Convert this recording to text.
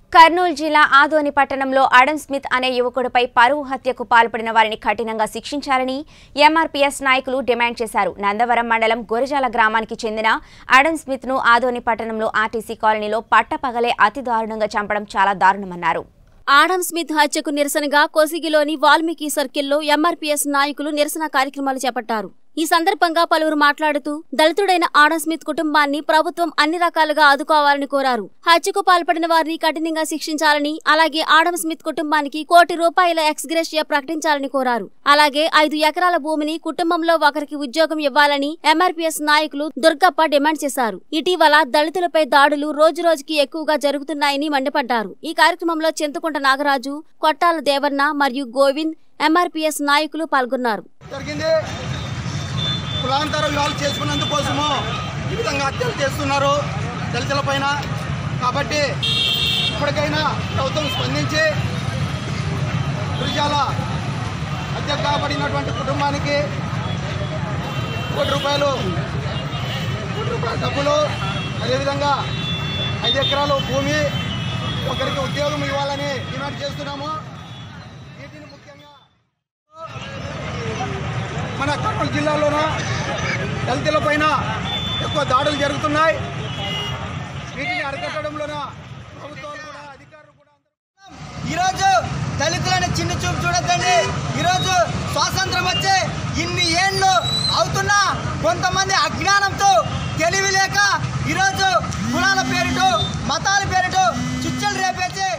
కర్నూలు జిల్లా ఆదోని పట్టణంలో Adam Smith అనే యువకుడిపై పరువు హత్యకు పాల్పడిన వారిని కఠినంగా శిక్షించాలని ఎంఆర్పీఎస్ నాయకులు డిమాండ్ చేశారు. నందవరం మండలం గొరిజాల గ్రామానికి చెందిన ఆడమ్ స్మిత్ ను ఆదోని పట్టణంలో ఆర్టీసీ కాలనీలో పట్టపగలే అతి దారుణంగా చంపడం చాలా దారుణమన్నారు. ఆడమ్ స్మిత్ హత్యకు నిరసనగా కోసిగిలోని వాల్మీకి సర్కిల్లో ఎంఆర్పీఎస్ నాయకులు నిరసన కార్యక్రమాలు చేపట్టారు. ఈ సందర్భంగా పలువురు మాట్లాడుతూ దళితుడైన ఆడమ్ స్మిత్ కుటుంబాన్ని ప్రభుత్వం అన్ని రకాలుగా ఆదుకోవాలని కోరారు. హత్యకు పాల్పడిన వారిని కఠినంగా శిక్షించాలని, అలాగే ఆడమ్ స్మిత్ కుటుంబానికి ₹1 కోటి ఎక్స్గ్రేషియా ప్రకటించాలని కోరారు. అలాగే 5 ఎకరాల భూమిని కుటుంబంలో ఒకరికి ఉద్యోగం ఇవ్వాలని ఎంఆర్పీఎస్ నాయకులు దుర్గప్ప డిమాండ్ చేశారు. ఇటీవల దళితులపై దాడులు రోజురోజుకి ఎక్కువగా జరుగుతున్నాయని మండిపడ్డారు. ఈ కార్యక్రమంలో చింతకుంట నాగరాజు, కొట్టాల దేవన్న మరియు గోవింద్ ఎంఆర్పీఎస్ నాయకులు పాల్గొన్నారు. కులాంతర వివాహాలు చేసుకున్నందుకోసము ఈ విధంగా హత్యలు చేస్తున్నారు దళితుల పైన. కాబట్టి ఇప్పటికైనా ప్రభుత్వం స్పందించి గురిజాల హత్య కాబడినటువంటి కుటుంబానికి ₹1 కోటి డబ్బులు, అదేవిధంగా 5 ఎకరాలు భూమి, ఒకరికి ఉద్యోగం ఇవ్వాలని డిమాండ్ చేస్తున్నాము. వీటిని ముఖ్యంగా మన కర్నూలు జిల్లాలోన దళితుల పైన ఎక్కువ దాడులు జరుగుతున్నాయి. వీటిని అరికట్టడంలోన ప్రభుత్వాలు కూడా అధికారులు కూడా ఈరోజు దళితులని చిన్న చూపు చూడొద్దండి. ఈరోజు స్వాతంత్రం వచ్చే ఇన్ని ఏళ్ళు అవుతున్నా కొంతమంది అజ్ఞానంతో తెలివి లేక ఈరోజు కులాల పేరిట, మతాల పేరిట చిచ్చలు రేపేసి